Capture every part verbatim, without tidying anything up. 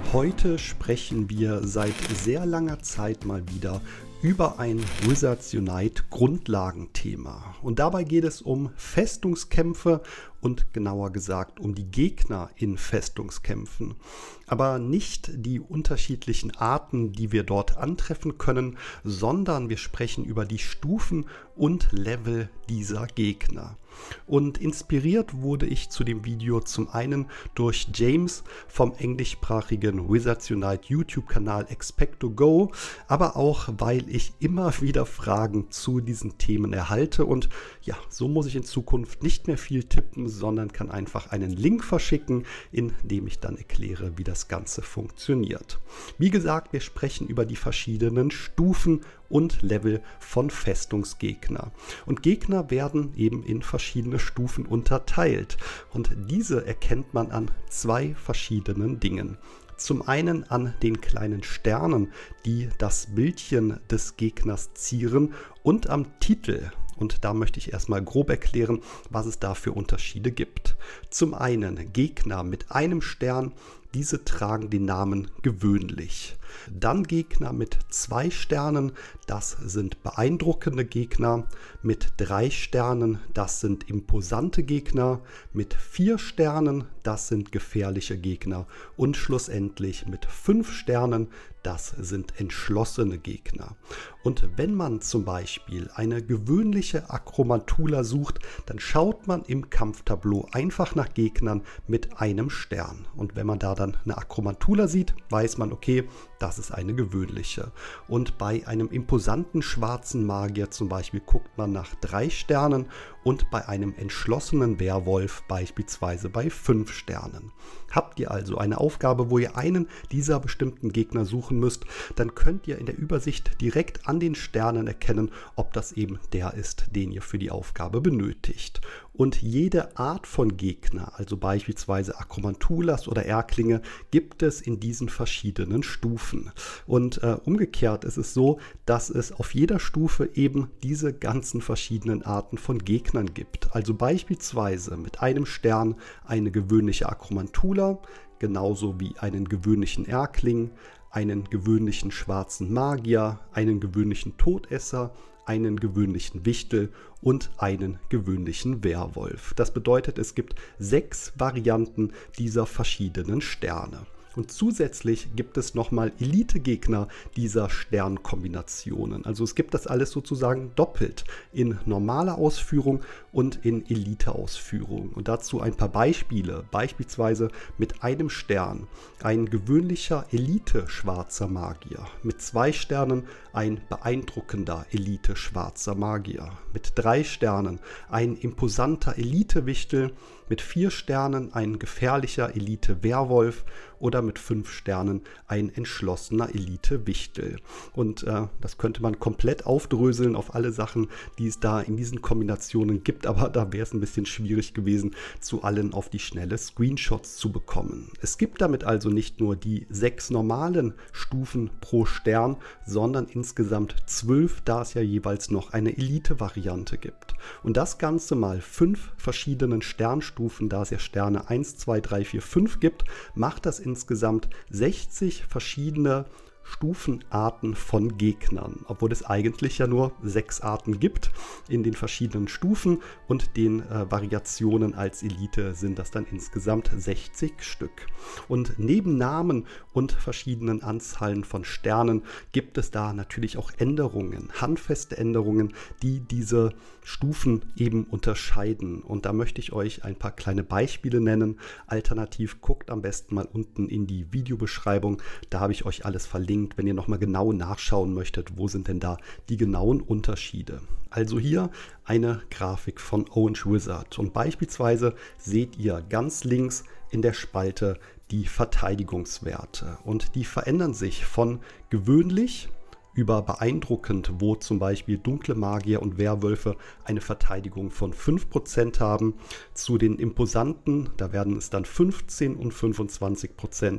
Heute sprechen wir seit sehr langer Zeit mal wieder über ein Wizards Unite Grundlagenthema. Und dabei geht es um Festungskämpfe und genauer gesagt um die Gegner in Festungskämpfen. Aber nicht die unterschiedlichen Arten, die wir dort antreffen können, sondern wir sprechen über die Stufen und Level dieser Gegner. Und inspiriert wurde ich zu dem Video zum einen durch James vom englischsprachigen Wizards Unite YouTube-Kanal Expecto Go, aber auch, weil ich immer wieder Fragen zu diesen Themen erhalte. Und ja, so muss ich in Zukunft nicht mehr viel tippen, sondern kann einfach einen Link verschicken, in dem ich dann erkläre, wie das Ganze funktioniert. Wie gesagt, wir sprechen über die verschiedenen Stufen und Level von Festungsgegner. Und Gegner werden eben in verschiedene Stufen unterteilt. Und diese erkennt man an zwei verschiedenen Dingen. Zum einen an den kleinen Sternen, die das Bildchen des Gegners zieren, und am Titel. Und da möchte ich erstmal grob erklären, was es da für Unterschiede gibt. Zum einen Gegner mit einem Stern, diese tragen den Namen gewöhnlich. Dann Gegner mit zwei Sternen, das sind beeindruckende Gegner. Mit drei Sternen, das sind imposante Gegner. Mit vier Sternen, das sind gefährliche Gegner. Und schlussendlich mit fünf Sternen, das sind entschlossene Gegner. Und wenn man zum Beispiel eine gewöhnliche Akromantula sucht, dann schaut man im Kampftableau einfach nach Gegnern mit einem Stern. Und wenn man da dann eine Akromantula sieht, weiß man, okay, das ist eine gewöhnliche. Und bei einem imposanten schwarzen Magier zum Beispiel guckt man nach drei Sternen und bei einem entschlossenen Werwolf beispielsweise bei fünf Sternen. Habt ihr also eine Aufgabe, wo ihr einen dieser bestimmten Gegner suchen müsst, dann könnt ihr in der Übersicht direkt an den Sternen erkennen, ob das eben der ist, den ihr für die Aufgabe benötigt. Und jede Art von Gegner, also beispielsweise Akromantulas oder Erklinge, gibt es in diesen verschiedenen Stufen. Und äh, umgekehrt ist es so, dass es auf jeder Stufe eben diese ganzen verschiedenen Arten von Gegnern gibt. Also beispielsweise mit einem Stern eine gewöhnliche Akromantula, genauso wie einen gewöhnlichen Erkling, einen gewöhnlichen schwarzen Magier, einen gewöhnlichen Todesser, einen gewöhnlichen Wichtel und einen gewöhnlichen Werwolf. Das bedeutet, es gibt sechs Varianten dieser verschiedenen Sterne. Und zusätzlich gibt es nochmal Elite-Gegner dieser Sternkombinationen. Also es gibt das alles sozusagen doppelt in normaler Ausführung und in Elite-Ausführung. Und dazu ein paar Beispiele. Beispielsweise mit einem Stern ein gewöhnlicher Elite-schwarzer Magier. Mit zwei Sternen ein beeindruckender Elite-schwarzer Magier. Mit drei Sternen ein imposanter Elite-Wichtel. Mit vier Sternen ein gefährlicher Elite-Werwolf oder mit fünf Sternen ein entschlossener Elite-Wichtel. Und äh, das könnte man komplett aufdröseln auf alle Sachen, die es da in diesen Kombinationen gibt, aber da wäre es ein bisschen schwierig gewesen, zu allen auf die schnelle Screenshots zu bekommen. Es gibt damit also nicht nur die sechs normalen Stufen pro Stern, sondern insgesamt zwölf, da es ja jeweils noch eine Elite-Variante gibt. Und das Ganze mal fünf verschiedenen Sternstufen, da es ja Sterne eins, zwei, drei, vier, fünf gibt, macht das insgesamt sechzig verschiedene Stufenarten von Gegnern, obwohl es eigentlich ja nur sechs Arten gibt in den verschiedenen Stufen und den äh, Variationen als Elite sind das dann insgesamt sechzig Stück. Und neben Namen und verschiedenen Anzahlen von Sternen gibt es da natürlich auch Änderungen, handfeste Änderungen, die diese Stufen eben unterscheiden. Und da möchte ich euch ein paar kleine Beispiele nennen. Alternativ guckt am besten mal unten in die Videobeschreibung, da habe ich euch alles verlinkt, wenn ihr nochmal genau nachschauen möchtet, wo sind denn da die genauen Unterschiede. Also hier eine Grafik von Orange Wizard und beispielsweise seht ihr ganz links in der Spalte die Verteidigungswerte und die verändern sich von gewöhnlich über beeindruckend, wo zum Beispiel dunkle Magier und Werwölfe eine Verteidigung von fünf Prozent haben, zu den imposanten, da werden es dann fünfzehn und fünfundzwanzig Prozent.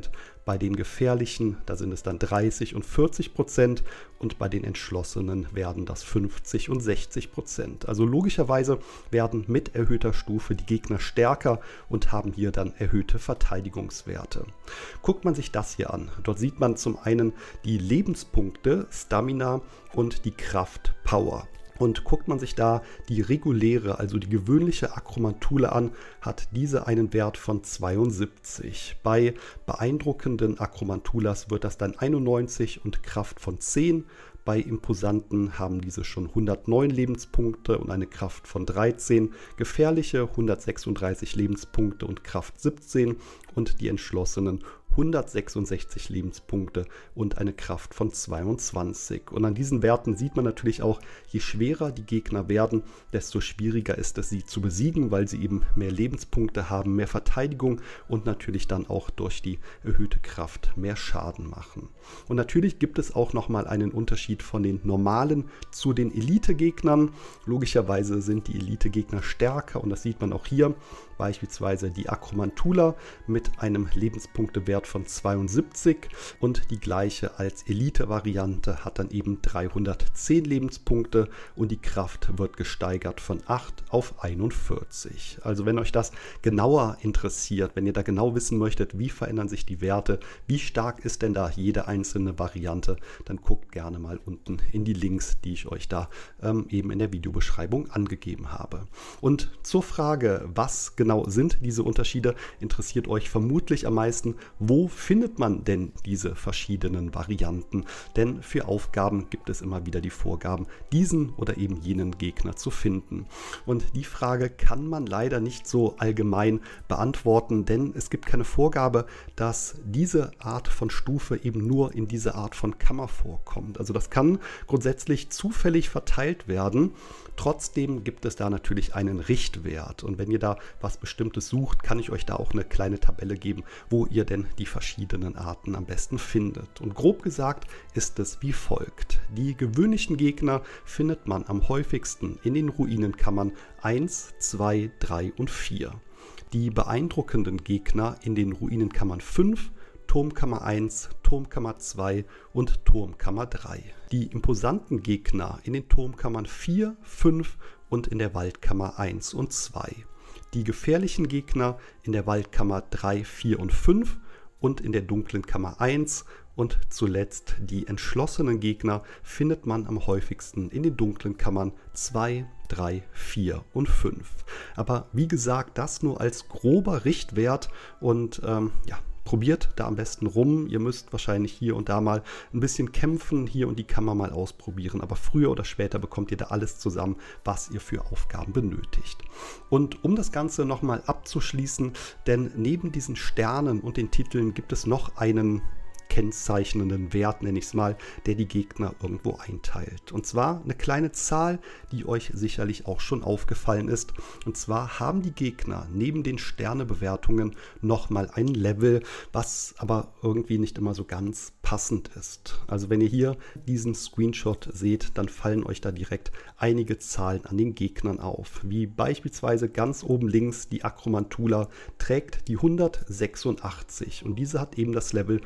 Bei den gefährlichen, da sind es dann dreißig und vierzig Prozent und bei den entschlossenen werden das fünfzig und sechzig Prozent. Also logischerweise werden mit erhöhter Stufe die Gegner stärker und haben hier dann erhöhte Verteidigungswerte. Guckt man sich das hier an, dort sieht man zum einen die Lebenspunkte, Stamina und die Kraft, Power. Und guckt man sich da die reguläre, also die gewöhnliche Akromantule an, hat diese einen Wert von zweiundsiebzig. Bei beeindruckenden Akromantulas wird das dann einundneunzig und Kraft von zehn. Bei imposanten haben diese schon hundertneun Lebenspunkte und eine Kraft von dreizehn, gefährliche hundertsechsunddreißig Lebenspunkte und Kraft siebzehn und die entschlossenen hundertsechsundsechzig Lebenspunkte und eine Kraft von zweiundzwanzig. Und an diesen Werten sieht man natürlich auch, je schwerer die Gegner werden, desto schwieriger ist es, sie zu besiegen, weil sie eben mehr Lebenspunkte haben, mehr Verteidigung und natürlich dann auch durch die erhöhte Kraft mehr Schaden machen. Und natürlich gibt es auch nochmal einen Unterschied von den normalen zu den Elite-Gegnern. Logischerweise sind die Elite-Gegner stärker und das sieht man auch hier. Beispielsweise die Akromantula mit einem Lebenspunktewert von zweiundsiebzig und die gleiche als Elite-Variante hat dann eben dreihundertzehn Lebenspunkte und die Kraft wird gesteigert von acht auf einundvierzig. Also wenn euch das genauer interessiert, wenn ihr da genau wissen möchtet, wie verändern sich die Werte, wie stark ist denn da jede einzelne Variante, dann guckt gerne mal unten in die Links, die ich euch da ähm, eben in der Videobeschreibung angegeben habe. Und zur Frage, was genau Genau sind diese Unterschiede, interessiert euch vermutlich am meisten, wo findet man denn diese verschiedenen Varianten? Denn für Aufgaben gibt es immer wieder die Vorgaben, diesen oder eben jenen Gegner zu finden. Und die Frage kann man leider nicht so allgemein beantworten, denn es gibt keine Vorgabe, dass diese Art von Stufe eben nur in dieser Art von Kammer vorkommt. Also das kann grundsätzlich zufällig verteilt werden. Trotzdem gibt es da natürlich einen Richtwert. Und wenn ihr da was Bestimmtes sucht, kann ich euch da auch eine kleine Tabelle geben, wo ihr denn die verschiedenen Arten am besten findet. Und grob gesagt ist es wie folgt. Die gewöhnlichen Gegner findet man am häufigsten in den Ruinenkammern eins, zwei, drei und vier. Die beeindruckenden Gegner in den Ruinenkammern fünf, Turmkammer eins, Turmkammer zwei und Turmkammer drei. Die imposanten Gegner in den Turmkammern vier, fünf und in der Waldkammer eins und zwei. Die gefährlichen Gegner in der Waldkammer drei, vier und fünf und in der dunklen Kammer eins. Und zuletzt die entschlossenen Gegner findet man am häufigsten in den dunklen Kammern zwei, drei, vier und fünf. Aber wie gesagt, das nur als grober Richtwert und ähm, ja, probiert da am besten rum. Ihr müsst wahrscheinlich hier und da mal ein bisschen kämpfen, hier und die Kammer mal ausprobieren. Aber früher oder später bekommt ihr da alles zusammen, was ihr für Aufgaben benötigt. Und um das Ganze nochmal abzuschließen, denn neben diesen Sternen und den Titeln gibt es noch einen kennzeichnenden Wert, nenne ich es mal, der die Gegner irgendwo einteilt. Und zwar eine kleine Zahl, die euch sicherlich auch schon aufgefallen ist. Und zwar haben die Gegner neben den Sternebewertungen nochmal ein Level, was aber irgendwie nicht immer so ganz passend ist. Also wenn ihr hier diesen Screenshot seht, dann fallen euch da direkt einige Zahlen an den Gegnern auf. Wie beispielsweise ganz oben links die Akromantula trägt die hundertsechsundachtzig und diese hat eben das Level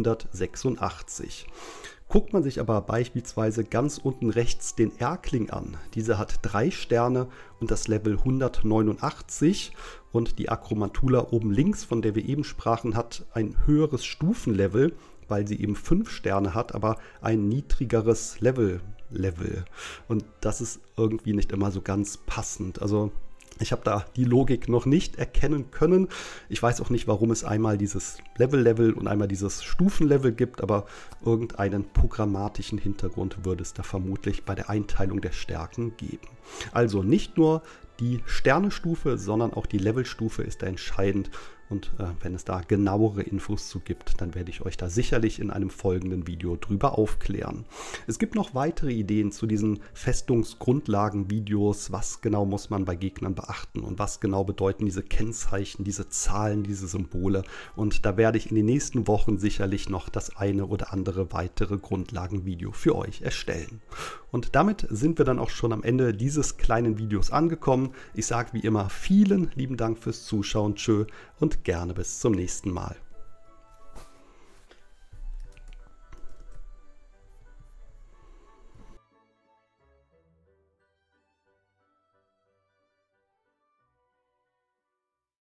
hundertsechsundachtzig. Guckt man sich aber beispielsweise ganz unten rechts den Erkling an. Dieser hat drei Sterne und das Level hundertneunundachtzig und die Akromantula oben links, von der wir eben sprachen, hat ein höheres Stufenlevel, weil sie eben fünf Sterne hat, aber ein niedrigeres Level. Level. Und das ist irgendwie nicht immer so ganz passend. Also ich habe da die Logik noch nicht erkennen können. Ich weiß auch nicht, warum es einmal dieses Level-Level und einmal dieses Stufenlevel gibt, aber irgendeinen programmatischen Hintergrund würde es da vermutlich bei der Einteilung der Stärken geben. Also nicht nur die Sternestufe, sondern auch die Levelstufe ist da entscheidend. Und äh, wenn es da genauere Infos zu gibt, dann werde ich euch da sicherlich in einem folgenden Video drüber aufklären. Es gibt noch weitere Ideen zu diesen Festungsgrundlagen-Videos. Was genau muss man bei Gegnern beachten und was genau bedeuten diese Kennzeichen, diese Zahlen, diese Symbole. Und da werde ich in den nächsten Wochen sicherlich noch das eine oder andere weitere Grundlagenvideo für euch erstellen. Und damit sind wir dann auch schon am Ende dieses kleinen Videos angekommen. Ich sage wie immer vielen lieben Dank fürs Zuschauen. Tschö und gerne bis zum nächsten Mal.